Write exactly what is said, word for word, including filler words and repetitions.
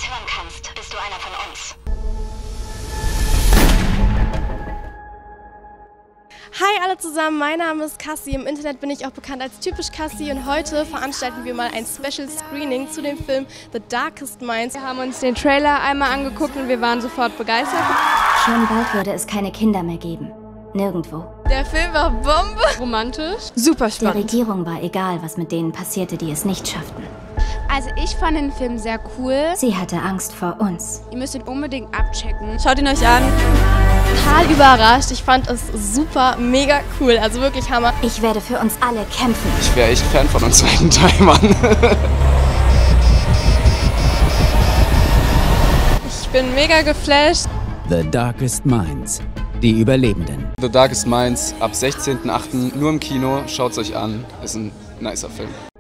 hören kannst, bist du einer von uns. Hi alle zusammen, mein Name ist Cassie, im Internet bin ich auch bekannt als typisch Cassie und heute veranstalten wir mal ein Special Screening zu dem Film The Darkest Minds. Wir haben uns den Trailer einmal angeguckt und wir waren sofort begeistert. Schon bald würde es keine Kinder mehr geben. Nirgendwo. Der Film war Bombe! Romantisch. Super Der spannend. Regierung war egal, was mit denen passierte, die es nicht schafften. Also ich fand den Film sehr cool. Sie hatte Angst vor uns. Ihr müsst ihn unbedingt abchecken. Schaut ihn euch an. Total überrascht, ich fand es super, mega cool, also wirklich Hammer. Ich werde für uns alle kämpfen. Ich wäre echt Fan von uns zweiten Teil, Mann. Ich bin mega geflasht. The Darkest Minds. Die Überlebenden. The Darkest Minds ab sechzehnten achten nur im Kino. Schaut's euch an. Ist ein nicer Film.